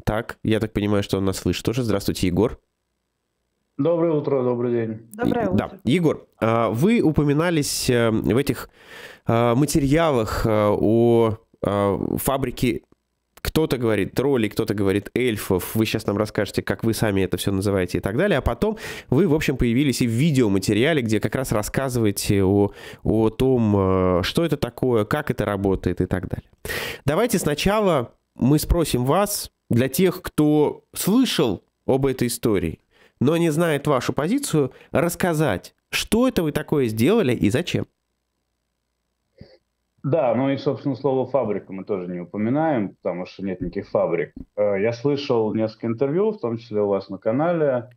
Так, я так понимаю, что он нас слышит тоже. Здравствуйте, Егор. Доброе утро, добрый день. Доброе Да, утро. Егор, вы упоминались в этих материалах о фабрике, кто-то говорит троллей, кто-то говорит эльфов. Вы сейчас нам расскажете, как вы сами это все называете и так далее. А потом вы, в общем, появились и в видеоматериале, где как раз рассказываете о том, что это такое, как это работает и так далее. Давайте сначала мы спросим вас, для тех, кто слышал об этой истории, но не знает вашу позицию, рассказать, что это вы такое сделали и зачем. Да, ну и, собственно, слово «фабрика» мы тоже не упоминаем, потому что нет никаких фабрик. Я слышал несколько интервью, в том числе у вас на канале,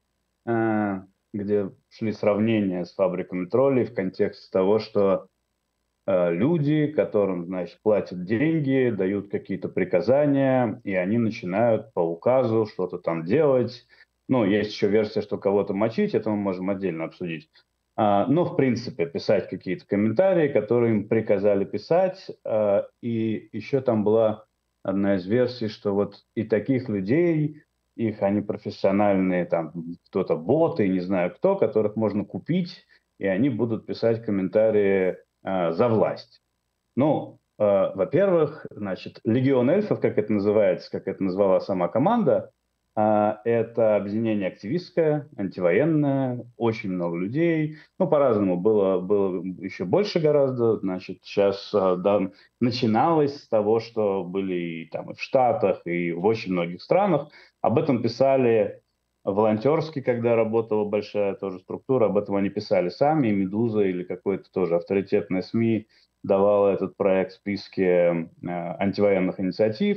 где шли сравнения с фабриками троллей в контексте того, что люди, которым, значит, платят деньги, дают какие-то приказания, и они начинают по указу что-то там делать. Ну, есть еще версия, что кого-то мочить, это мы можем отдельно обсудить. Но, в принципе, писать какие-то комментарии, которые им приказали писать. И еще там была одна из версий, что вот и таких людей, их они профессиональные, там кто-то боты, не знаю кто, которых можно купить, и они будут писать комментарии за власть. Ну, во-первых, значит, Легион эльфов, как это называется, как это назвала сама команда, это объединение активистское, антивоенное, очень много людей. Ну, по-разному было еще больше гораздо. Значит, сейчас да, начиналось с того, что были и там и в Штатах, и в очень многих странах. Об этом писали волонтерски, когда работала большая тоже структура, об этом они писали сами, и «Медуза» или какое-то тоже авторитетное СМИ давало этот проект в списке антивоенных инициатив.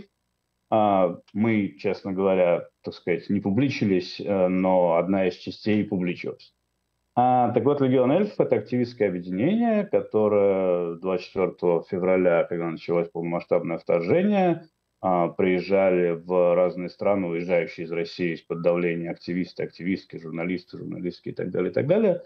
Мы, честно говоря, так сказать, не публичились, но одна из частей публичилась. Так вот, Легион эльфов — это активистское объединение, которое 24 февраля, когда началось полномасштабное вторжение, приезжали в разные страны, уезжающие из России из-под давления активисты, активистки, журналисты, журналистки и так далее, и так далее,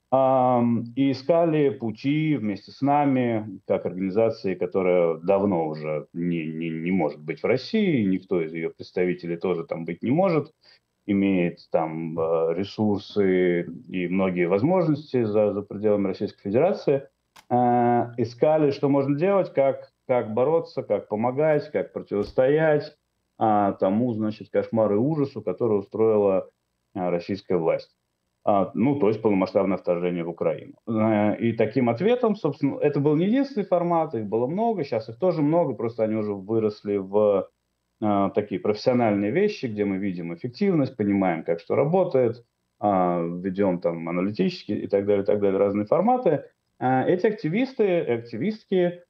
и искали пути вместе с нами, как организации, которая давно уже не может быть в России, никто из ее представителей тоже там быть не может, имеет там ресурсы и многие возможности за пределами Российской Федерации, искали, что можно делать, как бороться, как помогать, как противостоять тому, значит, кошмару и ужасу, который устроила российская власть. Ну, то есть полномасштабное вторжение в Украину. И таким ответом, собственно, это был не единственный формат, их было много, сейчас их тоже много, просто они уже выросли в такие профессиональные вещи, где мы видим эффективность, понимаем, как что работает, ведем там аналитические и так далее, разные форматы. Эти активисты и активистки,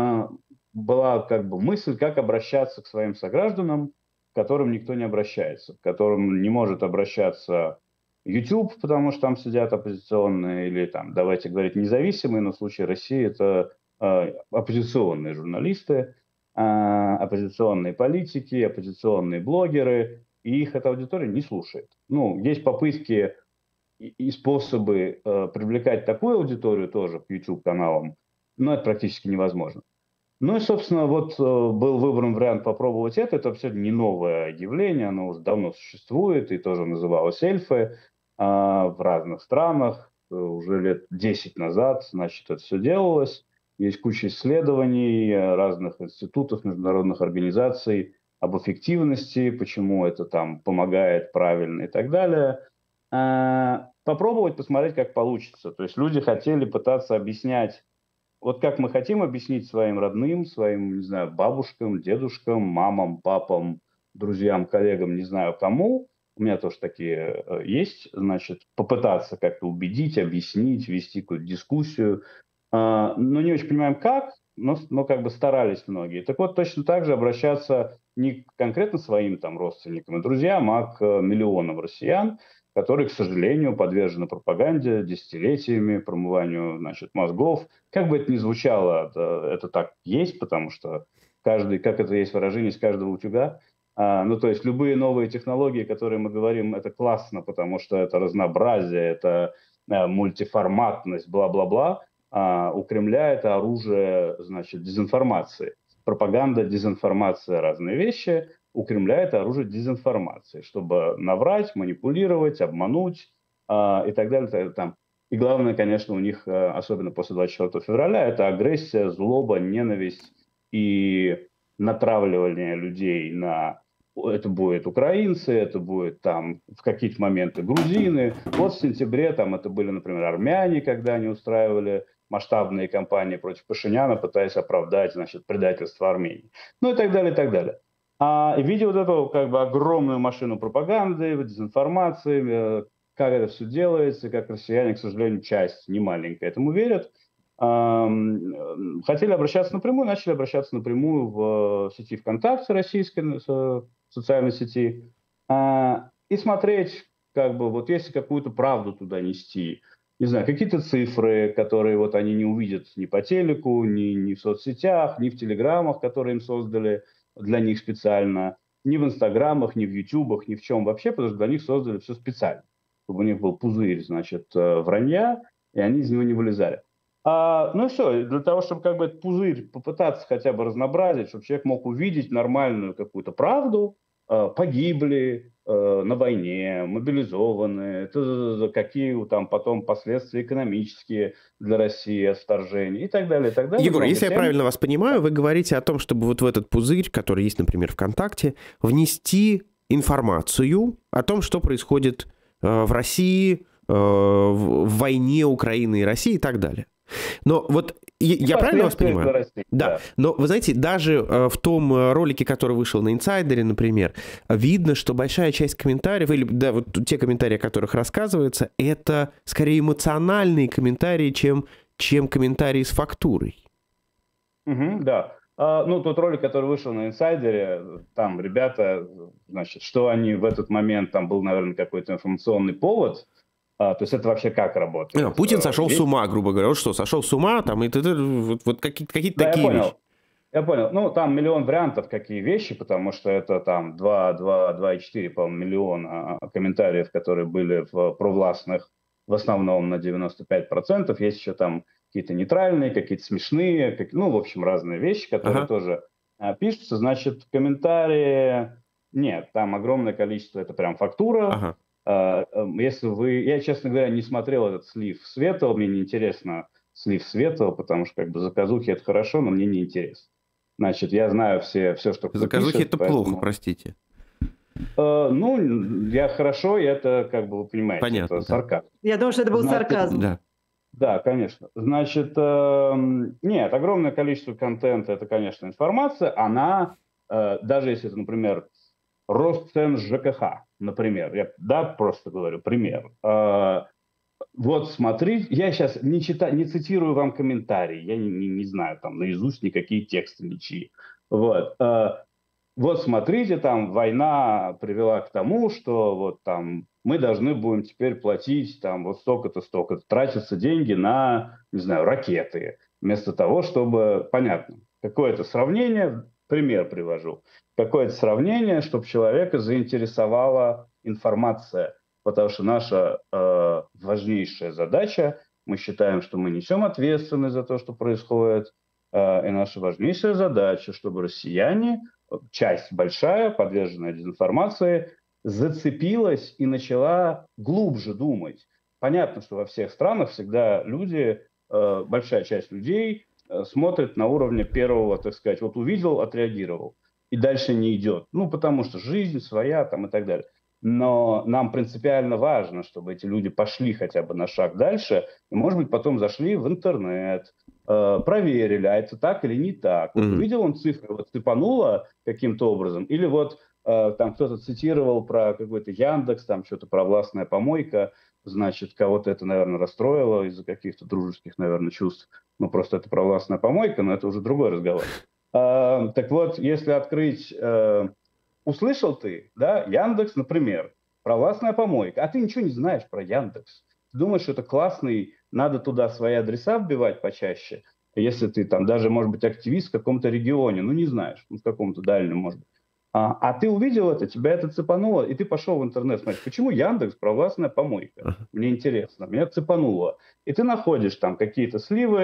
была как бы мысль, как обращаться к своим согражданам, к которым никто не обращается, к которым не может обращаться YouTube, потому что там сидят оппозиционные, или там, давайте говорить, независимые, но в случае России это оппозиционные журналисты, оппозиционные политики, оппозиционные блогеры, и их эта аудитория не слушает. Ну, есть попытки и способы привлекать такую аудиторию тоже к YouTube-каналам, но это практически невозможно. Ну и, собственно, вот был выбран вариант попробовать это. Это вообще не новое явление, оно уже давно существует и тоже называлось «Эльфы» в разных странах. Уже лет 10 назад, значит, это все делалось. Есть куча исследований разных институтов, международных организаций об эффективности, почему это там помогает правильно и так далее. Попробовать, посмотреть, как получится. То есть люди хотели пытаться объяснять, вот как мы хотим объяснить своим родным, своим, не знаю, бабушкам, дедушкам, мамам, папам, друзьям, коллегам, не знаю кому, у меня тоже такие есть, значит, попытаться как-то убедить, объяснить, вести какую-то дискуссию, но не очень понимаем как, но как бы старались многие. Так вот, точно так же обращаться не конкретно своим там родственникам и друзьям, а к миллионам россиян, которые, к сожалению, подвержены пропаганде десятилетиями, промыванию, значит, мозгов. Как бы это ни звучало, это так есть, потому что каждый, как это есть выражение, из каждого утюга. Ну, то есть любые новые технологии, которые мы говорим, это классно, потому что это разнообразие, это мультиформатность, бла-бла-бла. У Кремля это оружие, значит, дезинформации. Пропаганда, дезинформация — разные вещи. у Кремля это оружие дезинформации, чтобы наврать, манипулировать, обмануть и так далее. Там. И главное, конечно, у них, особенно после 24 февраля, это агрессия, злоба, ненависть и натравливание людей на... Это будут украинцы, это будет там в какие-то моменты грузины. Вот в сентябре там это были, например, армяне, когда они устраивали масштабные кампании против Пашиняна, пытаясь оправдать, значит, предательство Армении. Ну и так далее, и так далее. И видя вот эту как бы огромную машину пропаганды, дезинформации, как это все делается, как россияне, к сожалению, часть немаленькая этому верят, хотели обращаться напрямую, начали обращаться напрямую в сети ВКонтакте российской, социальной сети, и смотреть, как бы, вот если какую-то правду туда нести, не знаю, какие-то цифры, которые вот они не увидят ни по телеку, ни в соцсетях, ни в телеграммах, которые им создали для них специально, ни в инстаграмах, ни в ютубах, ни в чем вообще, потому что для них создали все специально, чтобы у них был пузырь, значит, вранья, и они из него не вылезали. Ну и все, для того, чтобы как бы этот пузырь попытаться хотя бы разнообразить, чтобы человек мог увидеть нормальную какую-то правду, погибли на войне, мобилизованы, какие там потом последствия экономические для России от вторжения и так далее, и так далее. Егор, если я правильно вас понимаю, вы говорите о том, чтобы вот в этот пузырь, который есть, например, ВКонтакте, внести информацию о том, что происходит в России, в войне Украины и России и так далее. Но вот я правильно вас понимаю? Да. Но вы знаете, даже в том ролике, который вышел на Инсайдере, например, видно, что большая часть комментариев, или да, вот те комментарии, о которых рассказывается, это скорее эмоциональные комментарии, чем комментарии с фактурой. Да. Ну, тот ролик, который вышел на Инсайдере, там ребята, значит, что они в этот момент, там был, наверное, какой-то информационный повод. То есть это вообще как работает? Путин сошел с ума, грубо говоря. Он что, сошел с ума? Там, вот какие-то такие вещи. Я понял. Ну, там миллион вариантов, какие вещи, потому что это там 2,4, по-моему, миллиона комментариев, которые были в провластных, в основном на 95%. Есть еще там какие-то нейтральные, какие-то смешные, ну, в общем, разные вещи, которые тоже пишутся. Значит, комментарии... Нет, там огромное количество, это прям фактура. Если вы... Я, честно говоря, не смотрел этот слив Светова, мне не интересно слив Светова, потому что как бы заказухи это хорошо, но мне не интересно. Значит, я знаю все что заказухи это поэтому... плохо, простите. Ну, я хорошо, и это, как бы, вы понимаете, понятно, это сарказм. Я думаю, что это был сарказм. Да, конечно. Значит, нет, огромное количество контента, это, конечно, информация, она, даже если это, например, рост цен ЖКХ, например, я просто говорю пример. Вот смотри, я сейчас не цитирую вам комментарии, я не знаю там наизусть никакие тексты ничьи. Вот смотрите, там война привела к тому, что вот там мы должны будем теперь платить там вот столько-то, тратятся деньги на, не знаю, ракеты, вместо того, чтобы, понятно, какое-то сравнение, пример привожу, какое-то сравнение, чтобы человека заинтересовала информация, потому что наша важнейшая задача, мы считаем, что мы несем ответственность за то, что происходит, и наша важнейшая задача, чтобы россияне, часть большая, подверженная дезинформации, зацепилась и начала глубже думать. Понятно, что во всех странах всегда люди, большая часть людей смотрит на уровне первого, так сказать, вот увидел, отреагировал, и дальше не идет. Ну, потому что жизнь своя там и так далее. Но нам принципиально важно, чтобы эти люди пошли хотя бы на шаг дальше, и, может быть, потом зашли в интернет, проверили, а это так или не так. Вот увидел он цифры, вот цепануло каким-то образом, или вот там кто-то цитировал про какой-то Яндекс, там что-то про властная помойка, значит, кого-то это, наверное, расстроило из-за каких-то дружеских, наверное, чувств. Ну, просто это про властная помойка, но это уже другой разговор. Так вот, если открыть... Услышал ты, да, Яндекс, например, про властная помойка, а ты ничего не знаешь про Яндекс. Ты думаешь, что это классный, надо туда свои адреса вбивать почаще, если ты там даже, может быть, активист в каком-то регионе, ну, не знаешь, в каком-то дальнем, может быть. А ты увидел это, тебя это цепануло, и ты пошел в интернет смотреть, почему Яндекс про властная помойка? Мне интересно, меня цепануло. И ты находишь там какие-то сливы,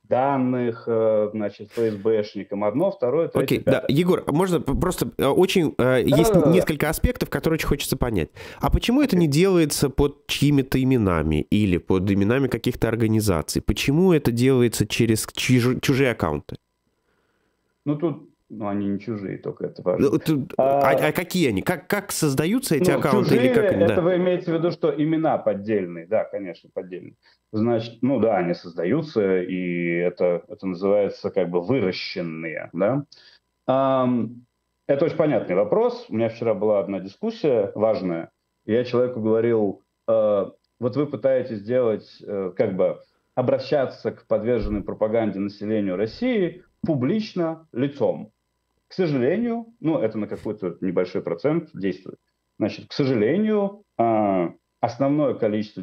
данных, значит, ФСБшникам. Одно, второе, третье, Окей, да. пятое. Егор, можно просто очень... Есть Да-да-да. несколько аспектов, которые очень хочется понять. А почему это не Окей. делается под чьими-то именами или под именами каких-то организаций? Почему это делается через чужие аккаунты? Ну, тут, ну, они не чужие, только это важно. А какие они? Как создаются эти Ну, аккаунты или чужие, как они? это Да. вы имеете в виду, что имена поддельные? Да, конечно, поддельные. Значит, ну да, они создаются, и это называется как бы выращенные, да. Ам, это очень понятный вопрос. У меня вчера была одна дискуссия важная. И я человеку говорил, вот вы пытаетесь сделать, как бы обращаться к подверженной пропаганде населению России публично лицом. К сожалению, ну, это на какой-то небольшой процент действует. Значит, к сожалению, основное количество,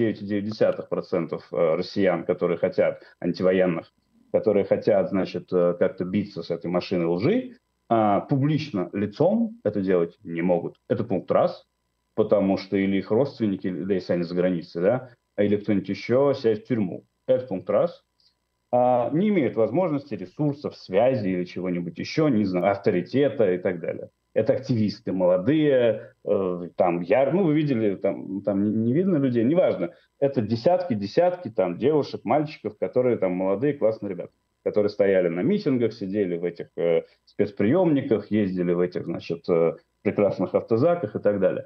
99,9% россиян, которые хотят, антивоенных, которые хотят, значит, как-то биться с этой машиной лжи, публично лицом это делать не могут. Это пункт раз, потому что или их родственники, да, если они за границей, да, или кто-нибудь еще сядет в тюрьму. Это пункт раз. Не имеют возможности, ресурсов, связи или чего-нибудь еще, не знаю, авторитета и так далее. Это активисты молодые, там, ну, вы видели, там не видно людей, неважно. Это десятки там девушек, мальчиков, которые там молодые, классные ребята, которые стояли на митингах, сидели в этих спецприемниках, ездили в этих, значит, прекрасных автозаках и так далее.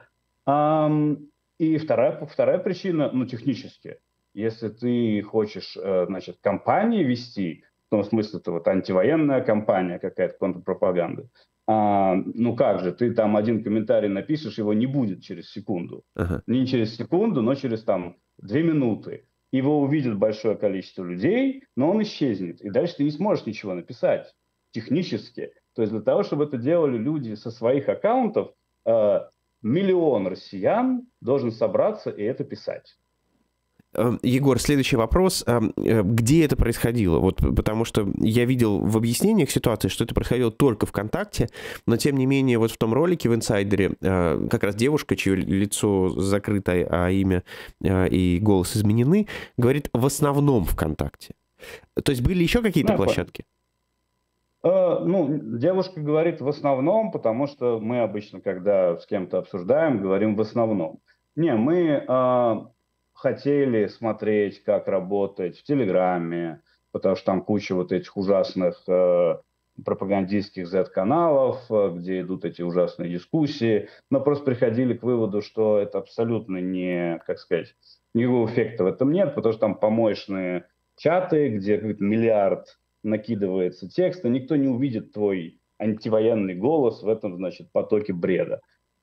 И вторая причина, ну, технически. Если ты хочешь, значит, кампании вести, в том смысле, это вот антивоенная кампания, какая-то контрпропаганда, ну как же, ты там один комментарий напишешь, его не будет через секунду. Ага. Не через секунду, но через там 2 минуты. Его увидит большое количество людей, но он исчезнет. И дальше ты не сможешь ничего написать технически. То есть для того, чтобы это делали люди со своих аккаунтов, миллион россиян должен собраться и это писать. Егор, следующий вопрос. Где это происходило? Вот потому что я видел в объяснениях ситуации, что это происходило только ВКонтакте, но тем не менее вот в том ролике в «Инсайдере» как раз девушка, чье лицо закрыто, а имя и голос изменены, говорит в основном ВКонтакте. То есть были еще какие-то площадки? Ну, девушка говорит в основном, потому что мы обычно, когда с кем-то обсуждаем, говорим в основном. Не, мы хотели смотреть, как работать в Телеграме, потому что там куча вот этих ужасных пропагандистских Z-каналов, где идут эти ужасные дискуссии, но просто приходили к выводу, что это абсолютно не, как сказать, никакого эффекта в этом нет, потому что там помоечные чаты, где какой-то миллиард накидывается текста, никто не увидит твой антивоенный голос в этом, значит, потоке бреда.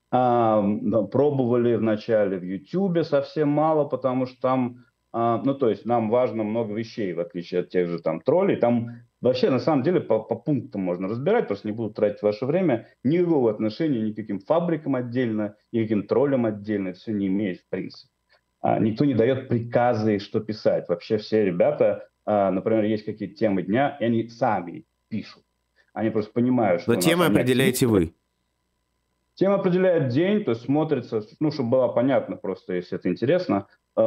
Пробовали вначале в Ютубе совсем мало, потому что там, ну, то есть нам важно много вещей, в отличие от тех же там троллей. Там вообще, на самом деле, по пунктам можно разбирать, просто не буду тратить ваше время. Никакого отношения ни к каким фабрикам отдельно, ни к каким троллям отдельно, это все не имеет в принципе. Никто не дает приказы, что писать. Вообще все ребята, например, есть какие-то темы дня, и они сами пишут. Они просто понимают, что Но темы определяете вы. Тема определяет день, то есть смотрится, ну, чтобы было понятно просто, если это интересно,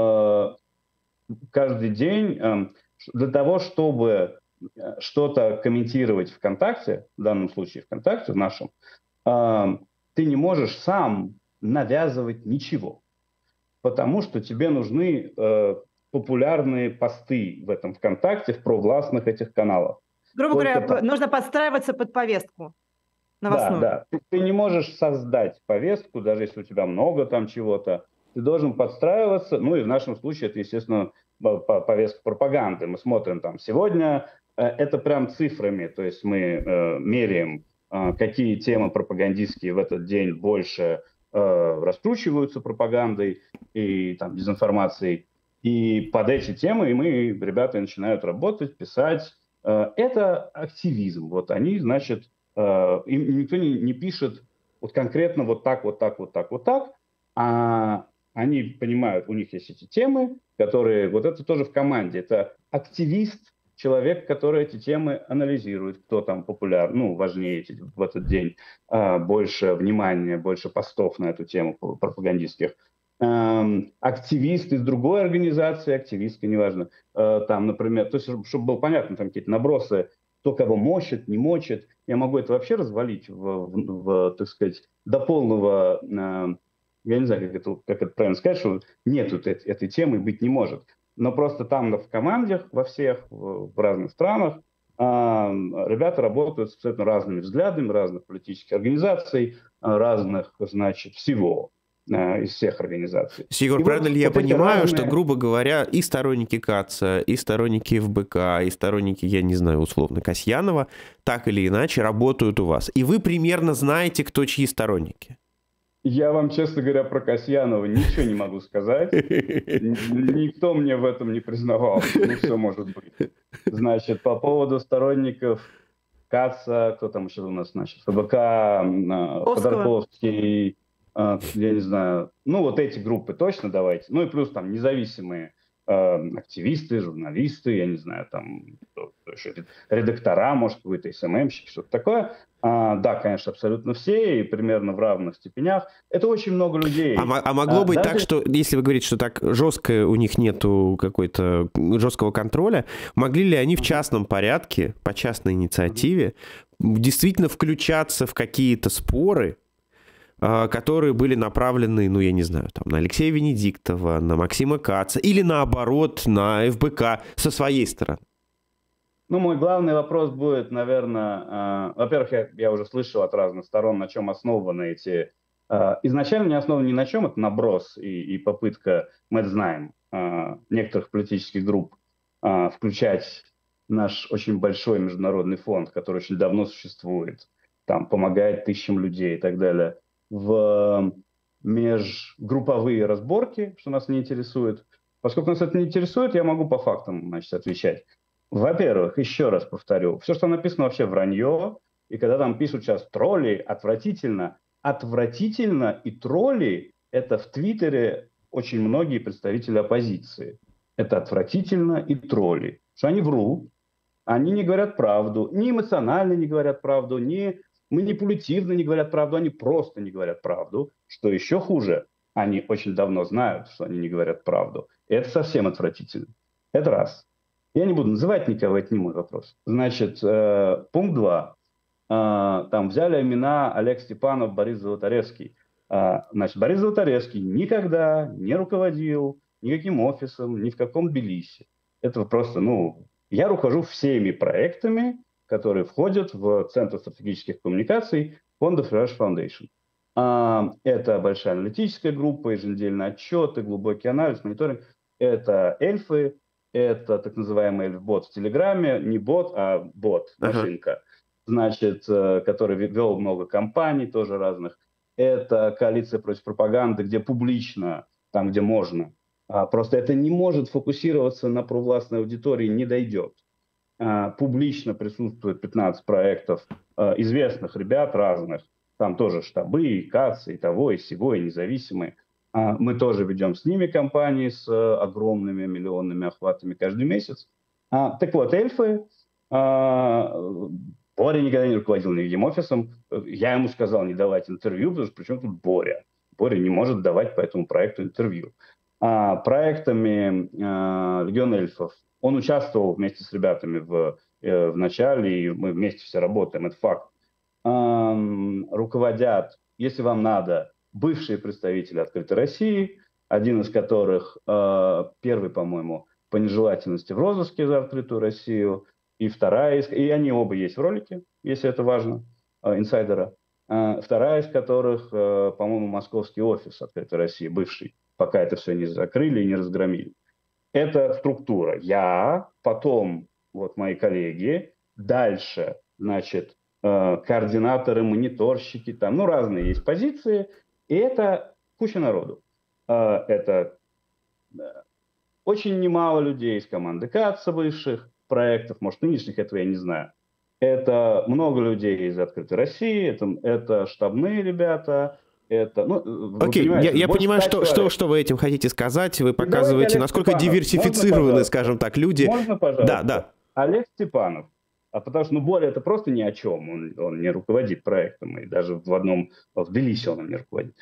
каждый день для того, чтобы что-то комментировать ВКонтакте, в данном случае ВКонтакте, в нашем, ты не можешь сам навязывать ничего, потому что тебе нужны популярные посты в этом ВКонтакте, в провластных этих каналах. Грубо говоря, нужно подстраиваться под повестку новостную. Да. Ты не можешь создать повестку, даже если у тебя много там чего-то. Ты должен подстраиваться. Ну и в нашем случае это, естественно, повестка пропаганды. Мы смотрим там сегодня, это прям цифрами, то есть мы меряем, какие темы пропагандистские в этот день больше раскручиваются пропагандой и там дезинформацией. И под эти темы мы, ребята, начинают работать, писать. Это активизм. Вот они, значит, им никто не пишет вот конкретно вот так, а они понимают, у них есть эти темы, которые, вот это тоже в команде, это активист, человек, который эти темы анализирует, кто там популярен, ну, важнее в этот день, больше внимания, больше постов на эту тему пропагандистских. активист из другой организации, активистка, неважно, там, например, то есть, чтобы было понятно, там какие-то набросы, кто кого мочит, не мочит, я могу это вообще развалить так сказать, до полного, я не знаю, как это правильно сказать, что нет этой темы, быть не может. Но просто там в командах, во всех, в разных странах, ребята работают с абсолютно разными взглядами, разных политических организаций, разных, значит, всего из всех организаций. Егор, правильно ли я понимаю, разные... что, грубо говоря, и сторонники Каца, и сторонники ФБК, и сторонники, я не знаю, условно, Касьянова, так или иначе работают у вас? И вы примерно знаете, кто чьи сторонники? Я вам, честно говоря, про Касьянова ничего не могу сказать. Никто мне в этом не признавался. Ну, все может быть. Значит, по поводу сторонников Каца, кто там еще у нас, значит, ФБК, Ходорковский, я не знаю, ну, вот эти группы точно давайте. Ну, и плюс там независимые активисты, журналисты, я не знаю, там редактора, может, какой-то СММщик, что-то такое. Да, конечно, абсолютно все, и примерно в равных степенях. Это очень много людей. А могло быть так, что, если вы говорите, что так жестко у них нету какой-то жесткого контроля, могли ли они в частном порядке, по частной инициативе, действительно включаться в какие-то споры, которые были направлены, ну, я не знаю, там, на Алексея Венедиктова, на Максима Каца, или наоборот, на ФБК со своей стороны? Ну, мой главный вопрос будет, наверное, во-первых, я уже слышал от разных сторон, на чем основаны эти... изначально не основаны ни на чем, это наброс и попытка, мы это знаем, некоторых политических групп включать наш очень большой международный фонд, который очень давно существует, там помогает тысячам людей и так далее, в межгрупповые разборки, что нас не интересует. Поскольку нас это не интересует, я могу по фактам, значит, отвечать. Во-первых, еще раз повторю, все, что написано, вообще вранье. И когда там пишут сейчас тролли, отвратительно. Отвратительно и тролли – это в Твиттере очень многие представители оппозиции. Это отвратительно и тролли. Что они врут, они не говорят правду, ни эмоционально не говорят правду, ни манипулятивно не говорят правду, они просто не говорят правду. Что еще хуже, они очень давно знают, что они не говорят правду. И это совсем отвратительно. Это раз. Я не буду называть никого, это не мой вопрос. Значит, пункт 2. Там взяли имена Олег Степанов, Борис Золотаревский. Значит, Борис Золотаревский никогда не руководил никаким офисом, ни в каком Тбилиси. Это просто, я руковожу всеми проектами, которые входят в Центр стратегических коммуникаций фонда Fresh Foundation. Это большая аналитическая группа, еженедельные отчеты, глубокий анализ, мониторинг. Это эльфы. Это так называемый эльф-бот в Телеграме. Не бот, а бот, машинка. Значит, который вел много кампаний тоже разных. Это коалиция против пропаганды, где публично, там, где можно. Просто это не может фокусироваться на провластной аудитории, не дойдет. Публично присутствует 15 проектов известных ребят разных. Там тоже штабы, и КАЦ, и того, и сего, и независимые. Мы тоже ведем с ними кампании с огромными миллионными охватами каждый месяц. Так вот, эльфы, Боря никогда не руководил никаким офисом. Я ему сказал не давать интервью, потому что при чем тут Боря? Боря не может давать по этому проекту интервью. Проектами Легион эльфов он участвовал вместе с ребятами в начале, и мы вместе все работаем, это факт. Руководят, если вам надо, бывшие представители «Открытой России», один из которых, первый, по-моему, по нежелательности в розыске за «Открытую Россию», и вторая, и они оба есть в ролике, если это важно, инсайдера. Вторая из которых, по-моему, московский офис «Открытой России», бывший, пока это все не закрыли и не разгромили. Это структура. Я, потом вот мои коллеги, дальше, значит, координаторы, мониторщики, там, разные есть позиции, и это куча народу. Это очень немало людей из команды КАЦа бывших проектов, может, нынешних, этого я не знаю. Это много людей из «Открытой России», это штабные ребята. Окей, я понимаю, что вы этим хотите сказать. Вы показываете, насколько диверсифицированы, скажем так, люди. Можно, пожалуйста? Да. Олег Степанов. Потому что, Боря это просто ни о чем. Он не руководит проектом. И даже в Тбилиси он им не руководит.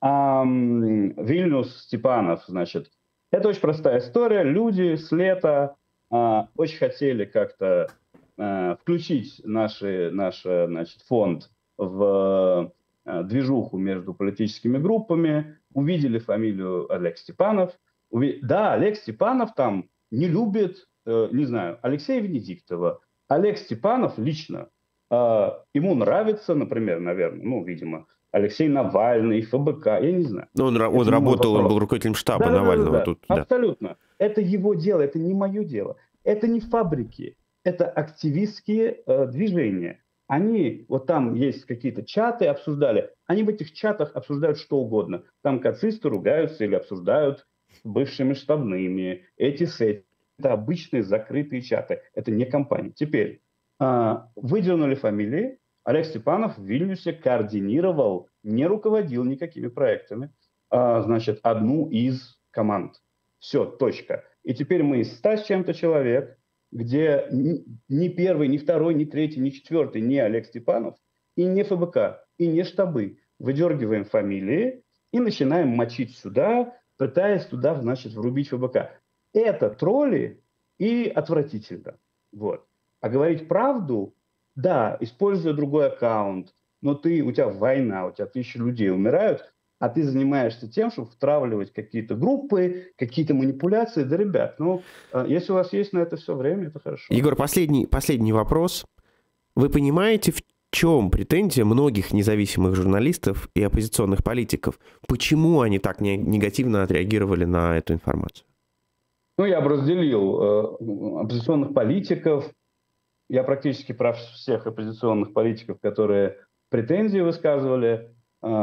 Вильнюс, Степанов, значит. Это очень простая история. Люди с лета очень хотели как-то включить наш значит, фонд в движуху между политическими группами, увидели фамилию Олег Степанов. Да, Олег Степанов там не любит, не знаю, Алексея Венедиктова. Олег Степанов лично, ему нравится, например, наверное, ну, видимо, Алексей Навальный, ФБК, я не знаю. Он работал, он был руководителем штаба Навального. Да. Тут, абсолютно. Да. Это его дело, это не мое дело. Это не фабрики, это активистские движения. Они, вот там есть какие-то чаты, обсуждали. Они в этих чатах обсуждают что угодно. Там кацисты ругаются или обсуждают с бывшими штабными. Эти с этим. Это обычные закрытые чаты. Это не компания. Теперь выдернули фамилии. Олег Степанов в Вильнюсе координировал, не руководил никакими проектами, значит, одну из команд. Все, точка. И теперь мы из 100 с чем-то человек, где ни первый, ни второй, ни третий, ни четвертый, не Олег Степанов, и не ФБК, и не штабы. Выдергиваем фамилии и начинаем мочить сюда, пытаясь туда, значит, врубить ФБК. Это тролли и отвратительно. Вот. А говорить правду, да, используя другой аккаунт, но у тебя война, у тебя тысячи людей умирают, а ты занимаешься тем, чтобы втравливать какие-то группы, какие-то манипуляции. Да, ребят, если у вас есть на это все время, это хорошо. Егор, последний вопрос. Вы понимаете, в чем претензия многих независимых журналистов и оппозиционных политиков? Почему они так негативно отреагировали на эту информацию? Я бы разделил оппозиционных политиков. Я практически про всех оппозиционных политиков, которые претензии высказывали,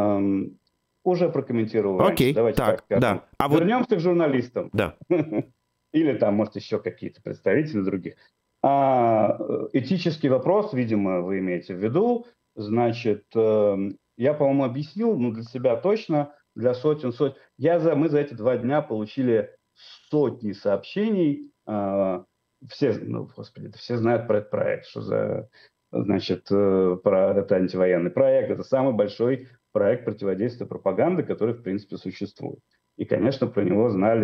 уже прокомментировал. Окей, давайте так скажем. Да. Вернемся к журналистам. Да. Или там, может, еще какие-то представители других. Этический вопрос, видимо, вы имеете в виду. Значит, я, по-моему, объяснил, для себя точно, для сотен. Мы за эти 2 дня получили сотни сообщений. Все знают про этот проект, что за, значит, это антивоенный проект. Это самый большой проект противодействия пропаганды, который, в принципе, существует. И, конечно, про него знали,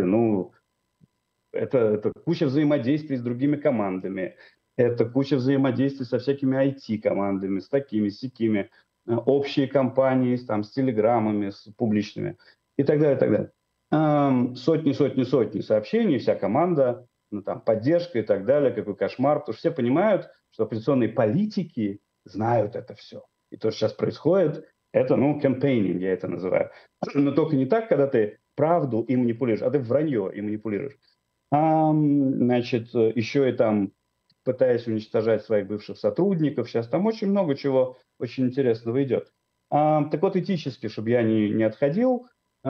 это куча взаимодействий с другими командами, это куча взаимодействий со всякими IT-командами, с такими, с сякими, общие компании, с телеграммами, с публичными и так далее, и так далее. Сотни сообщений, вся команда, поддержка и так далее, какой кошмар, потому что все понимают, что оппозиционные политики знают это все. И то, что сейчас происходит, это, campaigning, я это называю. Но только не так, когда ты правду и манипулируешь, а ты вранье и манипулируешь. Значит, еще и пытаясь уничтожать своих бывших сотрудников. Сейчас там очень много чего очень интересного идет. Так вот, этически, чтобы я не отходил,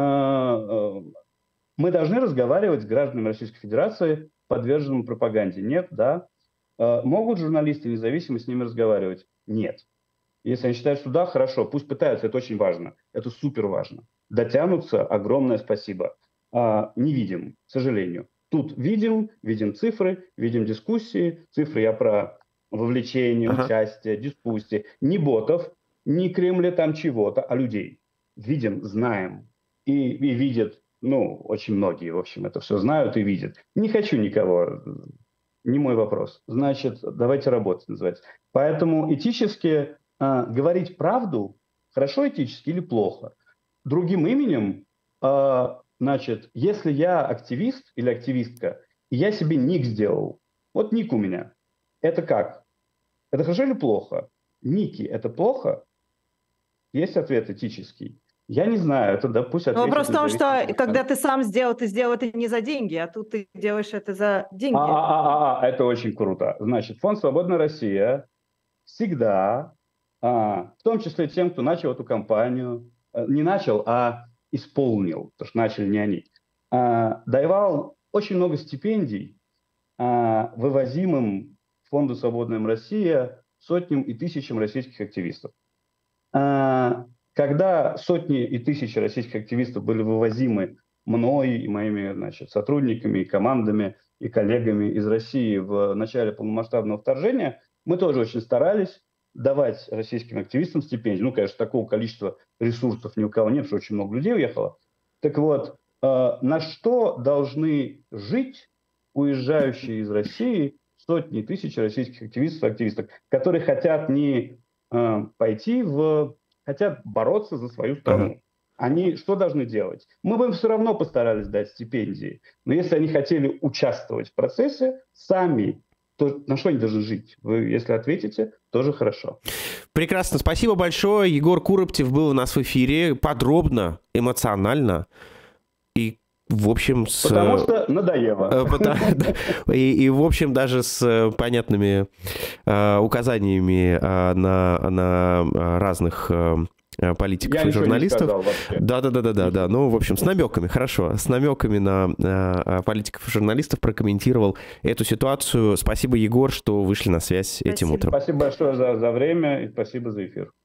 мы должны разговаривать с гражданами Российской Федерации, подверженными пропаганде. Нет, да. Могут журналисты независимо с ними разговаривать? Нет. Если они считают, что да, хорошо, пусть пытаются, это очень важно, это супер важно. Дотянутся, огромное спасибо. Не видим, к сожалению. Тут видим цифры, видим дискуссии. Цифры я про вовлечение, участие, дискуссии. Не ботов, не Кремля там чего-то, а людей. Видим, знаем. И видят, очень многие, в общем, это все знают и видят. Не хочу никого, не мой вопрос. Значит, давайте работать, называется. Поэтому этически говорить правду хорошо этически или плохо. Другим именем, значит, если я активист или активистка, и я себе ник сделал, вот ник у меня, это как? Это хорошо или плохо? Ники – это плохо? Есть ответ этический? Я не знаю, это пусть ответит. Вопрос в том, что когда ты сам сделал, ты сделал это не за деньги, а тут ты делаешь это за деньги. Это очень круто. Значит, фонд «Свободная Россия» всегда, в том числе тем, кто начал эту кампанию, не начал, а исполнил, потому что начали не они, давал очень много стипендий вывозимым фонду «Свободная Россия» сотням и тысячам российских активистов. Когда сотни и тысячи российских активистов были вывозимы мной и моими, значит, сотрудниками, и командами, и коллегами из России в начале полномасштабного вторжения, мы тоже очень старались давать российским активистам стипендии. Ну, конечно, такого количества ресурсов ни у кого нет, потому что очень много людей уехало. Так вот, на что должны жить уезжающие из России сотни тысяч российских активистов и активисток, которые хотят не пойти хотят бороться за свою страну. Они что должны делать? Мы бы им все равно постарались дать стипендии, но если они хотели участвовать в процессе сами, то на что они должны жить? Вы, если ответите, тоже хорошо. Прекрасно, спасибо большое. Егор Куроптев был у нас в эфире подробно, эмоционально и в общем, потому что надоело. И в общем, даже с понятными указаниями на разных политиков и журналистов. Да. Ну, в общем, с намеками, хорошо. С намеками на политиков и журналистов прокомментировал эту ситуацию. Спасибо, Егор, что вышли на связь этим утром. Спасибо большое за время и спасибо за эфир.